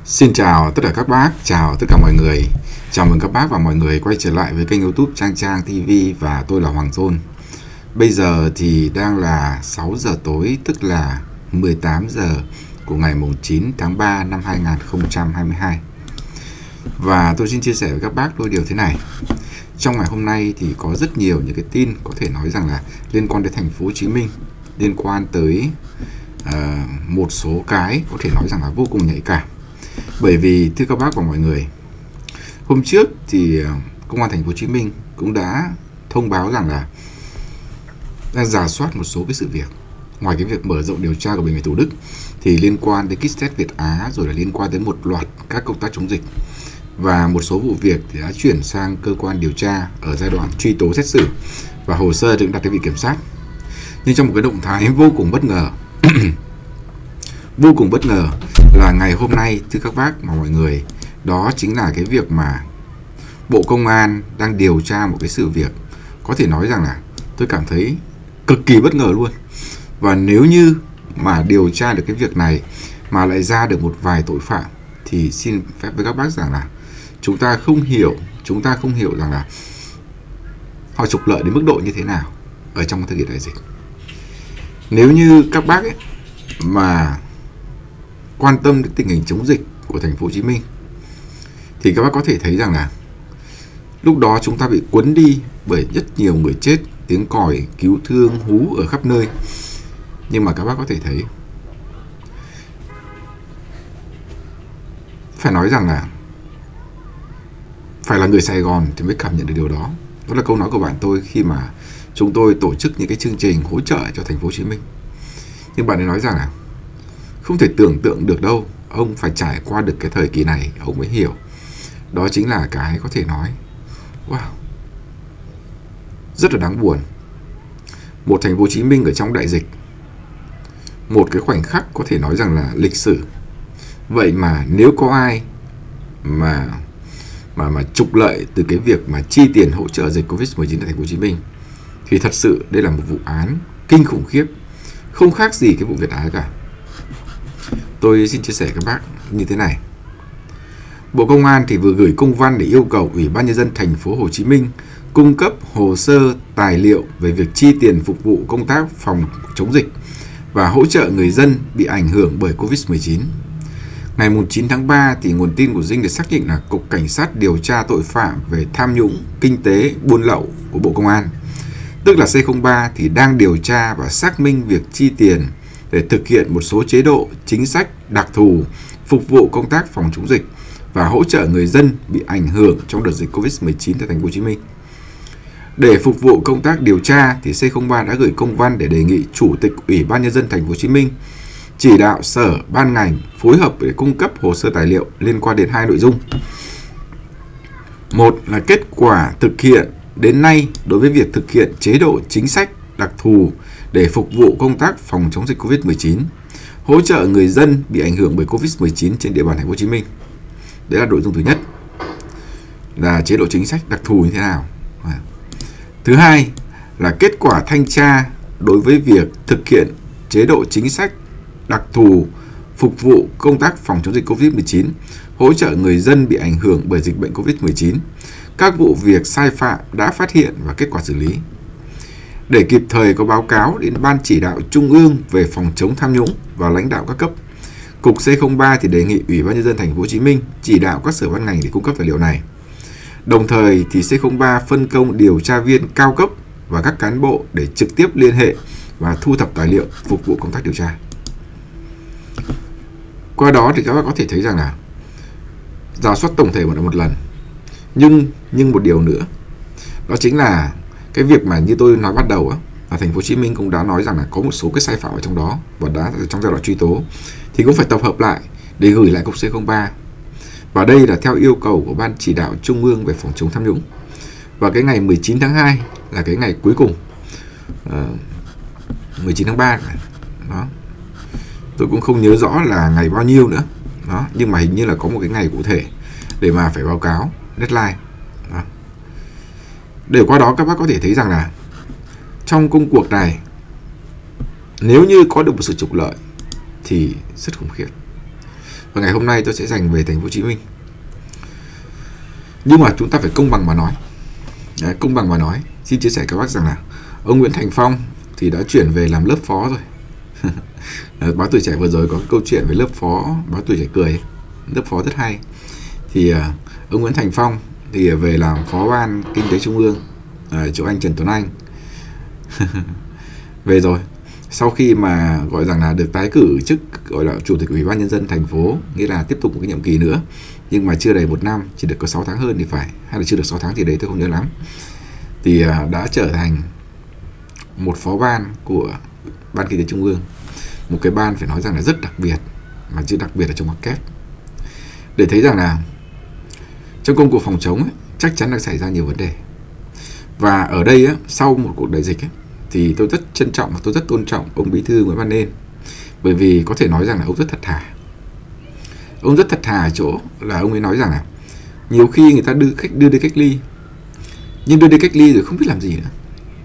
Xin chào tất cả các bác, chào tất cả mọi người. Chào mừng các bác và mọi người quay trở lại với kênh YouTube Trang Trang TV và tôi là Hoàng Tôn. Bây giờ thì đang là 6 giờ tối, tức là 18 giờ của ngày 9 tháng 3 năm 2022. Và tôi xin chia sẻ với các bác đôi điều thế này. Trong ngày hôm nay thì có rất nhiều những cái tin có thể nói rằng là liên quan đến thành phố Hồ Chí Minh, liên quan tới một số cái có thể nói rằng là vô cùng nhạy cảm. Bởi vì thưa các bác và mọi người, hôm trước thì Công an thành phố Hồ Chí Minh cũng đã thông báo rằng là đang rà soát một số cái sự việc. Ngoài cái việc mở rộng điều tra của Bệnh viện Thủ Đức thì liên quan đến kit test Việt Á, rồi là liên quan đến một loạt các công tác chống dịch, và một số vụ việc thì đã chuyển sang cơ quan điều tra ở giai đoạn truy tố xét xử và hồ sơ được đặt đến Viện Kiểm sát. Nhưng trong một cái động thái vô cùng bất ngờ vô cùng bất ngờ là ngày hôm nay, thưa các bác và mọi người, đó chính là cái việc mà Bộ Công an đang điều tra một cái sự việc có thể nói rằng là tôi cảm thấy cực kỳ bất ngờ luôn. Và nếu như mà điều tra được cái việc này mà lại ra được một vài tội phạm thì xin phép với các bác rằng là chúng ta không hiểu rằng là họ trục lợi đến mức độ như thế nào ở trong thời kỳ đại dịch. Nếu như các bác ấy mà quan tâm đến tình hình chống dịch của thành phố Hồ Chí Minh thì các bác có thể thấy rằng là lúc đó chúng ta bị cuốn đi bởi rất nhiều người chết, tiếng còi cứu thương hú ở khắp nơi. Nhưng mà các bác có thể thấy, phải nói rằng là phải là người Sài Gòn thì mới cảm nhận được điều đó. Đó là câu nói của bạn tôi khi mà chúng tôi tổ chức những cái chương trình hỗ trợ cho thành phố Hồ Chí Minh. Nhưng bạn ấy nói rằng là không thể tưởng tượng được đâu, ông phải trải qua được cái thời kỳ này ông mới hiểu. Đó chính là cái có thể nói wow, rất là đáng buồn. Một thành phố Hồ Chí Minh ở trong đại dịch, một cái khoảnh khắc có thể nói rằng là lịch sử. Vậy mà nếu có ai mà trục lợi từ cái việc mà chi tiền hỗ trợ dịch Covid-19 tại thành phố Hồ Chí Minh thì thật sự đây là một vụ án kinh khủng khiếp, không khác gì cái vụ Việt Á cả. Tôi xin chia sẻ các bác như thế này. Bộ Công an thì vừa gửi công văn để yêu cầu Ủy ban nhân dân thành phố Hồ Chí Minh cung cấp hồ sơ tài liệu về việc chi tiền phục vụ công tác phòng chống dịch và hỗ trợ người dân bị ảnh hưởng bởi Covid-19. Ngày 9 tháng 3 thì nguồn tin của Dinh được xác định là Cục Cảnh sát điều tra tội phạm về tham nhũng, kinh tế, buôn lậu của Bộ Công an, tức là C03, thì đang điều tra và xác minh việc chi tiền để thực hiện một số chế độ, chính sách đặc thù phục vụ công tác phòng chống dịch và hỗ trợ người dân bị ảnh hưởng trong đợt dịch Covid-19 tại thành phố Hồ Chí Minh. Để phục vụ công tác điều tra thì C03 đã gửi công văn để đề nghị Chủ tịch Ủy ban nhân dân thành phố Hồ Chí Minh chỉ đạo sở ban ngành phối hợp để cung cấp hồ sơ tài liệu liên quan đến hai nội dung. Một là kết quả thực hiện đến nay đối với việc thực hiện chế độ chính sách đặc thù để phục vụ công tác phòng chống dịch Covid-19, hỗ trợ người dân bị ảnh hưởng bởi Covid-19 trên địa bàn thành phố Hồ Chí Minh. Đấy là nội dung thứ nhất, là chế độ chính sách đặc thù như thế nào. Thứ hai là kết quả thanh tra đối với việc thực hiện chế độ chính sách đặc thù phục vụ công tác phòng chống dịch Covid-19, hỗ trợ người dân bị ảnh hưởng bởi dịch bệnh Covid-19, các vụ việc sai phạm đã phát hiện và kết quả xử lý. Để kịp thời có báo cáo đến Ban Chỉ đạo Trung ương về phòng chống tham nhũng và lãnh đạo các cấp, Cục C03 thì đề nghị Ủy ban nhân dân thành phố Hồ Chí Minh chỉ đạo các sở ban ngành để cung cấp tài liệu này. Đồng thời thì C03 phân công điều tra viên cao cấp và các cán bộ để trực tiếp liên hệ và thu thập tài liệu phục vụ công tác điều tra. Qua đó thì các bác có thể thấy rằng là rà soát tổng thể một lần. Nhưng một điều nữa, đó chính là cái việc mà như tôi nói ban đầu á, là thành phố Hồ Chí Minh cũng đã nói rằng là có một số cái sai phạm ở trong đó và đã trong giai đoạn truy tố thì cũng phải tập hợp lại để gửi lại Cục C03. Và đây là theo yêu cầu của Ban Chỉ đạo Trung ương về phòng chống tham nhũng. Và cái ngày 19 tháng 2 là cái ngày cuối cùng, 19 tháng 3 đó. Tôi cũng không nhớ rõ là ngày bao nhiêu nữa đó, nhưng mà hình như là có một cái ngày cụ thể để mà phải báo cáo deadline đó. Để qua đó các bác có thể thấy rằng là trong công cuộc này, nếu như có được một sự trục lợi thì rất khủng khiếp. Và ngày hôm nay tôi sẽ dành về thành phố Hồ Chí Minh. Nhưng mà chúng ta phải công bằng mà nói. Đấy, công bằng mà nói, xin chia sẻ các bác rằng là ông Nguyễn Thành Phong thì đã chuyển về làm lớp phó rồi. Báo Tuổi Trẻ vừa rồi có câu chuyện về lớp phó, Báo Tuổi Trẻ cười, lớp phó rất hay. Thì ông Nguyễn Thành Phong thì về làm phó ban kinh tế trung ương chỗ anh Trần Tuấn Anh. Về rồi, sau khi mà gọi rằng là được tái cử chức gọi là chủ tịch Ủy ban Nhân dân thành phố, nghĩa là tiếp tục một cái nhiệm kỳ nữa, nhưng mà chưa đầy 1 năm, chỉ được có 6 tháng hơn thì phải, hay là chưa được 6 tháng thì đấy tôi không nhớ lắm, thì đã trở thành một phó ban của Ban Kinh tế Trung ương, một cái ban phải nói rằng là rất đặc biệt, mà chữ đặc biệt là trong ngoặc kép, để thấy rằng là trong công cuộc phòng chống ấy, chắc chắn đã xảy ra nhiều vấn đề. Và ở đây ấy, sau một cuộc đại dịch ấy, thì tôi rất trân trọng và tôi rất tôn trọng ông Bí thư Nguyễn Văn Nên, bởi vì có thể nói rằng là ông rất thật thà. Ông rất thật thà ở chỗ là ông ấy nói rằng là nhiều khi người ta đưa đi cách ly, nhưng đưa đi cách ly rồi không biết làm gì nữa.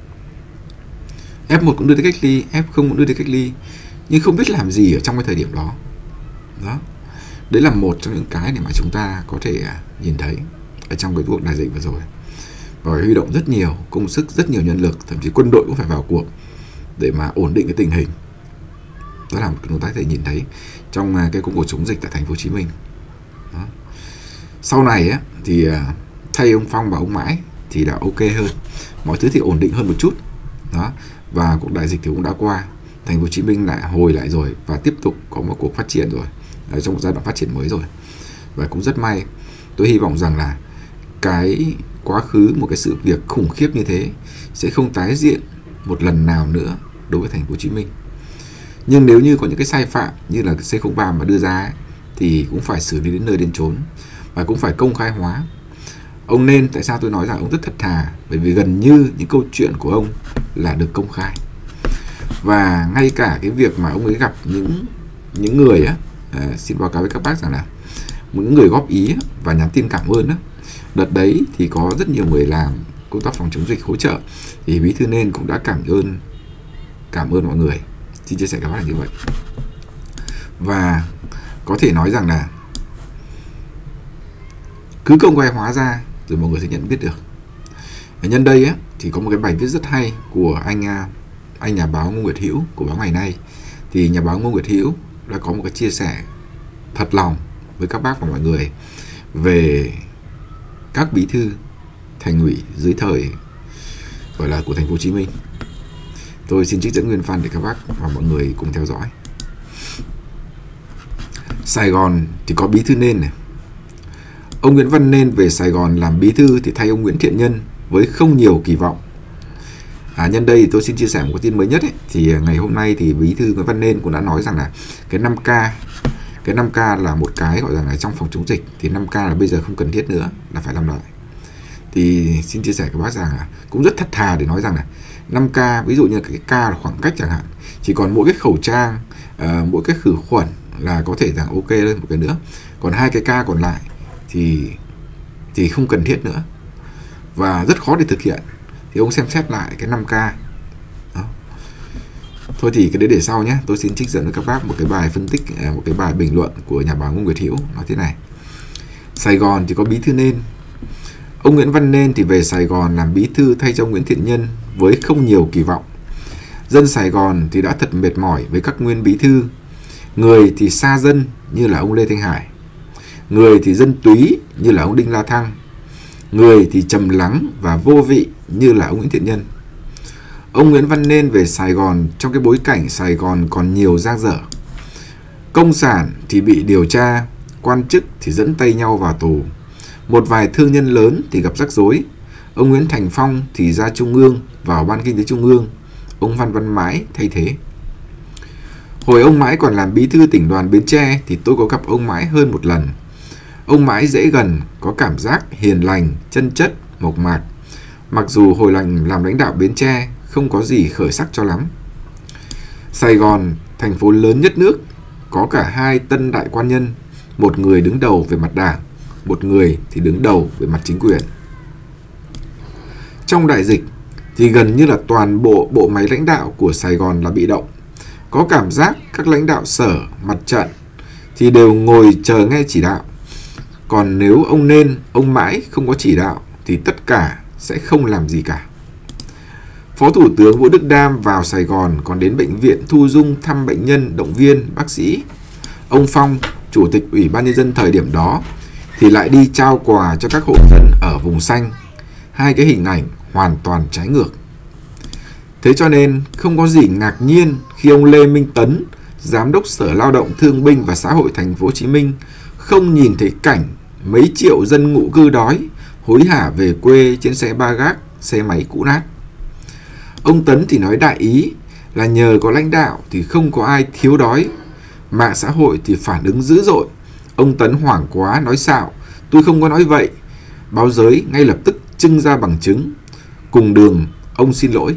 F1 cũng đưa đi cách ly, F0 cũng đưa đi cách ly, nhưng không biết làm gì ở trong cái thời điểm đó. Đó, đấy là một trong những cái để mà chúng ta có thể nhìn thấy ở trong cái cuộc đại dịch vừa rồi. Và huy động rất nhiều công sức, rất nhiều nhân lực, thậm chí quân đội cũng phải vào cuộc để mà ổn định cái tình hình. Đó là một chúng ta có thể nhìn thấy trong cái công cuộc chống dịch tại thành phố Hồ Chí Minh. Đó. Sau này á, thì thay ông Phong và ông Mãi thì đã ok hơn, mọi thứ thì ổn định hơn một chút. Đó. Và cuộc đại dịch thì cũng đã qua, thành phố Hồ Chí Minh lại hồi lại rồi và tiếp tục có một cuộc phát triển rồi, trong một giai đoạn phát triển mới rồi. Và cũng rất may, tôi hy vọng rằng là cái quá khứ, một cái sự việc khủng khiếp như thế sẽ không tái diễn một lần nào nữa đối với thành phố Hồ Chí Minh. Nhưng nếu như có những cái sai phạm như là C03 mà đưa ra ấy, thì cũng phải xử lý đến nơi đến chốn và cũng phải công khai hóa. Ông Nên, tại sao tôi nói rằng ông rất thật thà? Bởi vì gần như những câu chuyện của ông là được công khai. Và ngay cả cái việc mà ông ấy gặp những người á, xin báo cáo với các bác rằng là những người góp ý và nhắn tin cảm ơn á, đợt đấy thì có rất nhiều người làm công tác phòng chống dịch hỗ trợ, thì Bí thư Nên cũng đã cảm ơn mọi người. Xin chia sẻ các bác là như vậy. Và có thể nói rằng là cứ công khai hóa ra rồi mọi người sẽ nhận biết được. Ở nhân đây á, thì có một cái bài viết rất hay của anh nhà báo Ngô Nguyệt Hữu của báo Ngày Nay. Thì nhà báo Ngô Nguyệt Hữu đã có một cái chia sẻ thật lòng với các bác và mọi người về các bí thư thành ủy dưới thời gọi là của thành phố Hồ Chí Minh. Tôi xin trích dẫn nguyên văn để các bác và mọi người cùng theo dõi. Sài Gòn thì có Bí thư Nên này. Ông Nguyễn Văn Nên về Sài Gòn làm bí thư thì thay ông Nguyễn Thiện Nhân với không nhiều kỳ vọng. Nhân đây thì tôi xin chia sẻ một cái tin mới nhất ấy. Thì ngày hôm nay thì Bí thư Nguyễn Văn Nên cũng đã nói rằng là cái 5K là một cái gọi là trong phòng chống dịch, thì 5K là bây giờ không cần thiết nữa, là phải làm lại. Thì xin chia sẻ các bác rằng là cũng rất thật thà để nói rằng là 5K, ví dụ như cái K là khoảng cách chẳng hạn, chỉ còn mỗi cái khẩu trang, mỗi cái khử khuẩn là có thể rằng ok lên một cái nữa, còn 2 cái K còn lại thì không cần thiết nữa và rất khó để thực hiện, thì ông xem xét lại cái 5K. Đó. Thôi thì cái đấy để sau nhé. Tôi xin trích dẫn với các bác một cái bài phân tích, một cái bài bình luận của nhà báo Ngô Nguyệt Hữu nói thế này. Sài Gòn thì có Bí thư Nên. Ông Nguyễn Văn Nên thì về Sài Gòn làm bí thư thay cho ông Nguyễn Thiện Nhân với không nhiều kỳ vọng. Dân Sài Gòn thì đã thật mệt mỏi với các nguyên bí thư. Người thì xa dân như là ông Lê Thanh Hải, người thì dân túy như là ông Đinh La Thăng, người thì trầm lắng và vô vị như là ông Nguyễn Thiện Nhân. Ông Nguyễn Văn Nên về Sài Gòn trong cái bối cảnh Sài Gòn còn nhiều dang dở. Công sản thì bị điều tra, quan chức thì dẫn tay nhau vào tù. Một vài thương nhân lớn thì gặp rắc rối. Ông Nguyễn Thành Phong thì ra Trung ương, vào Ban Kinh tế Trung ương. Ông Văn Mãi thay thế. Hồi ông Mãi còn làm bí thư tỉnh đoàn Bến Tre thì tôi có gặp ông Mãi hơn một lần. Ông Mãi dễ gần, có cảm giác hiền lành, chân chất, mộc mạc. Mặc dù hồi làm lãnh đạo Bến Tre không có gì khởi sắc cho lắm. Sài Gòn, thành phố lớn nhất nước, có cả 2 tân đại quan nhân, một người đứng đầu về mặt đảng, một người thì đứng đầu về mặt chính quyền. Trong đại dịch thì gần như là toàn bộ bộ máy lãnh đạo của Sài Gòn là bị động. Có cảm giác các lãnh đạo sở, mặt trận thì đều ngồi chờ nghe chỉ đạo. Còn nếu ông mãi không có chỉ đạo thì tất cả sẽ không làm gì cả. Phó Thủ tướng Vũ Đức Đam vào Sài Gòn còn đến bệnh viện thu dung thăm bệnh nhân, động viên bác sĩ. Ông Phong, Chủ tịch Ủy ban Nhân dân thời điểm đó, thì lại đi trao quà cho các hộ dân ở vùng xanh. Hai cái hình ảnh hoàn toàn trái ngược. Thế cho nên không có gì ngạc nhiên khi ông Lê Minh Tấn, Giám đốc Sở Lao động Thương binh và Xã hội Thành phố Hồ Chí Minh không nhìn thấy cảnh mấy triệu dân ngụ cư đói hối hả về quê trên xe ba gác, xe máy cũ nát. Ông Tấn thì nói đại ý là nhờ có lãnh đạo thì không có ai thiếu đói. Mạng xã hội thì phản ứng dữ dội. Ông Tấn hoảng quá nói xạo, tôi không có nói vậy. Báo giới ngay lập tức trưng ra bằng chứng. Cùng đường, ông xin lỗi.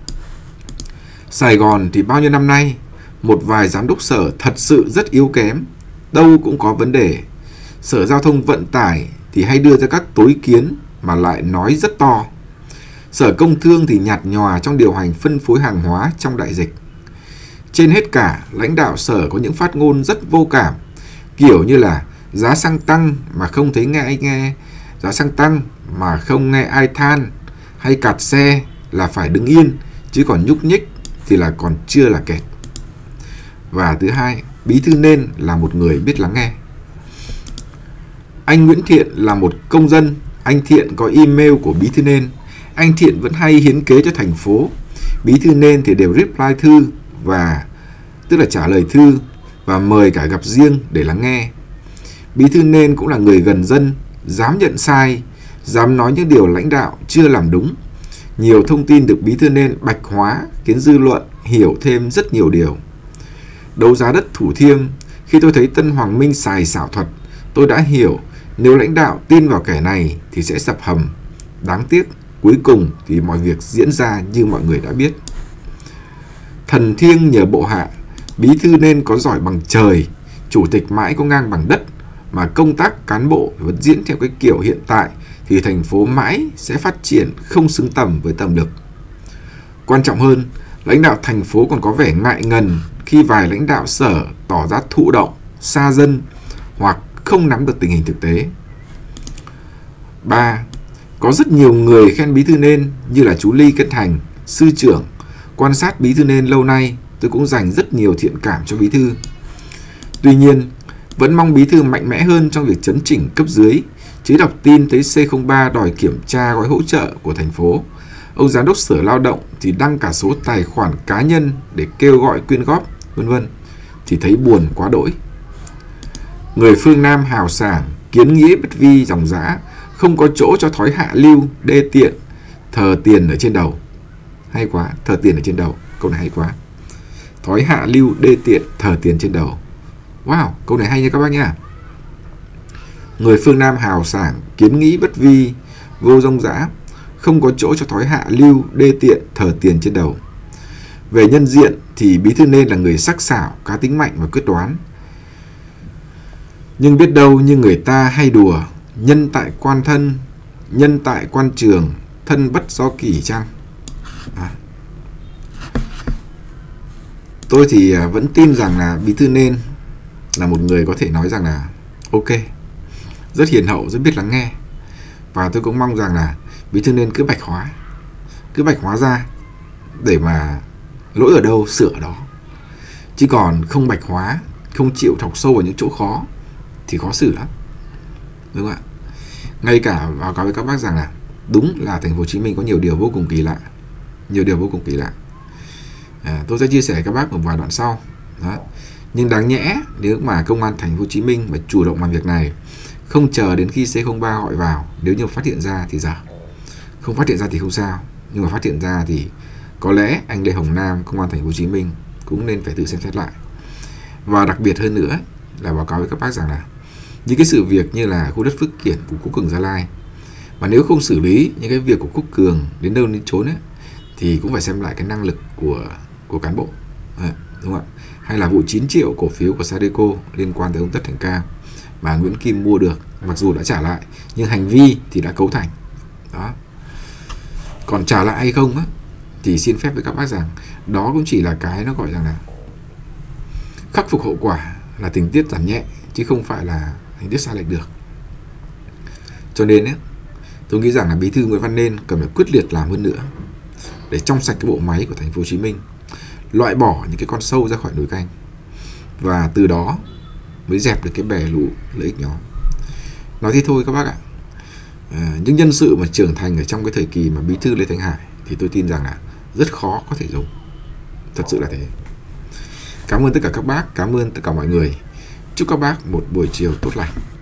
Sài Gòn thì bao nhiêu năm nay, một vài giám đốc sở thật sự rất yếu kém, đâu cũng có vấn đề. Sở Giao thông Vận tải thì hay đưa ra các tối kiến mà lại nói rất to. Sở Công Thương thì nhạt nhòa trong điều hành phân phối hàng hóa trong đại dịch. Trên hết cả, lãnh đạo sở có những phát ngôn rất vô cảm, kiểu như là giá xăng tăng mà không thấy nghe ai nghe, giá xăng tăng mà không nghe ai than, hay cạt xe là phải đứng yên, chứ còn nhúc nhích thì là còn chưa là kẹt. Và thứ hai, Bí thư nên là một người biết lắng nghe. Anh Nguyễn Thiện là một công dân, anh Thiện có email của Bí thư nên. Anh Thiện vẫn hay hiến kế cho thành phố. Bí thư nên thì đều reply thư, và tức là trả lời thư, và mời cả gặp riêng để lắng nghe. Bí thư nên cũng là người gần dân, dám nhận sai, dám nói những điều lãnh đạo chưa làm đúng. Nhiều thông tin được Bí thư nên bạch hóa khiến dư luận hiểu thêm rất nhiều điều. Đấu giá đất Thủ Thiêm, khi tôi thấy Tân Hoàng Minh xài xảo thuật, tôi đã hiểu nếu lãnh đạo tin vào kẻ này thì sẽ sập hầm. Đáng tiếc, cuối cùng thì mọi việc diễn ra như mọi người đã biết. Thần thiêng nhờ bộ hạ, Bí thư nên có giỏi bằng trời, chủ tịch mãi có ngang bằng đất, mà công tác cán bộ vẫn diễn theo cái kiểu hiện tại thì thành phố mãi sẽ phát triển không xứng tầm với tầm lực. Quan trọng hơn, lãnh đạo thành phố còn có vẻ ngại ngần khi vài lãnh đạo sở tỏ ra thụ động, xa dân hoặc không nắm được tình hình thực tế. 3. Có rất nhiều người khen Bí thư nên như là chú Ly Kết Thành, sư trưởng. Quan sát Bí thư nên lâu nay, tôi cũng dành rất nhiều thiện cảm cho Bí thư. Tuy nhiên, vẫn mong Bí thư mạnh mẽ hơn trong việc chấn chỉnh cấp dưới, chứ đọc tin thấy C03 đòi kiểm tra gói hỗ trợ của thành phố. Ông Giám đốc Sở Lao động thì đăng cả số tài khoản cá nhân để kêu gọi quyên góp, vân vân, thì thấy buồn quá đỗi. Người phương Nam hào sảng, kiến nghĩa bất vi dòng dã, không có chỗ cho thói hạ lưu, đê tiện, thờ tiền ở trên đầu. Hay quá, thờ tiền ở trên đầu, câu này hay quá. Thói hạ lưu, đê tiện, thờ tiền trên đầu. Wow, câu này hay nha các bác nha. Người phương Nam hào sảng, kiến nghĩ bất vi, vô dông dã, không có chỗ cho thói hạ lưu, đê tiện, thờ tiền trên đầu. Về nhân diện thì Bí thư nên là người sắc sảo, cá tính mạnh và quyết đoán. Nhưng biết đâu như người ta hay đùa, nhân tại quan thân, nhân tại quan trường, thân bất do kỷ chăng? Tôi thì vẫn tin rằng là Bí thư nên là một người có thể nói rằng là ok, rất hiền hậu, rất biết lắng nghe. Và tôi cũng mong rằng là Bí thư nên cứ bạch hóa ra để mà lỗi ở đâu sửa ở đó. Chứ còn không bạch hóa, không chịu thọc sâu vào những chỗ khó thì khó xử lắm, đúng không ạ? Ngay cả báo cáo với các bác rằng là đúng là thành phố Hồ Chí Minh có nhiều điều vô cùng kỳ lạ, tôi sẽ chia sẻ với các bác một vài đoạn sau đó. Nhưng đáng nhẽ nếu mà công an thành phố Hồ Chí Minh mà chủ động làm việc này, không chờ đến khi C03 gọi vào, nếu như phát hiện ra thì giờ, không phát hiện ra thì không sao, nhưng mà phát hiện ra thì có lẽ anh Lê Hồng Nam, công an thành phố Hồ Chí Minh cũng nên phải tự xem xét lại. Và đặc biệt hơn nữa là báo cáo với các bác rằng là những cái sự việc như là khu đất Phước Kiển của Quốc Cường Gia Lai, mà nếu không xử lý những cái việc của Quốc Cường đến đâu đến chốn ấy, thì cũng phải xem lại cái năng lực của cán bộ, đúng không ạ? Hay là vụ 9 triệu cổ phiếu của Sadeco liên quan tới ông Tất Thành Cang mà Nguyễn Kim mua được, mặc dù đã trả lại nhưng hành vi thì đã cấu thành đó. Còn trả lại hay không á, thì xin phép với các bác rằng đó cũng chỉ là cái nó gọi rằng là khắc phục hậu quả, là tình tiết giảm nhẹ chứ không phải là hình thức sai lệch được. Cho nên ấy, tôi nghĩ rằng là Bí thư Nguyễn Văn Nên cần phải quyết liệt làm hơn nữa để trong sạch cái bộ máy của thành phố Hồ Chí Minh, loại bỏ những cái con sâu ra khỏi nồi canh, và từ đó mới dẹp được cái bè lũ lợi ích nhóm. Nói thế thôi các bác ạ. Những nhân sự mà trưởng thành ở trong cái thời kỳ mà Bí thư Lê Thanh Hải thì tôi tin rằng là rất khó có thể dùng. Thật sự là thế. Cảm ơn tất cả các bác, cảm ơn tất cả mọi người. Chúc các bác một buổi chiều tốt lành.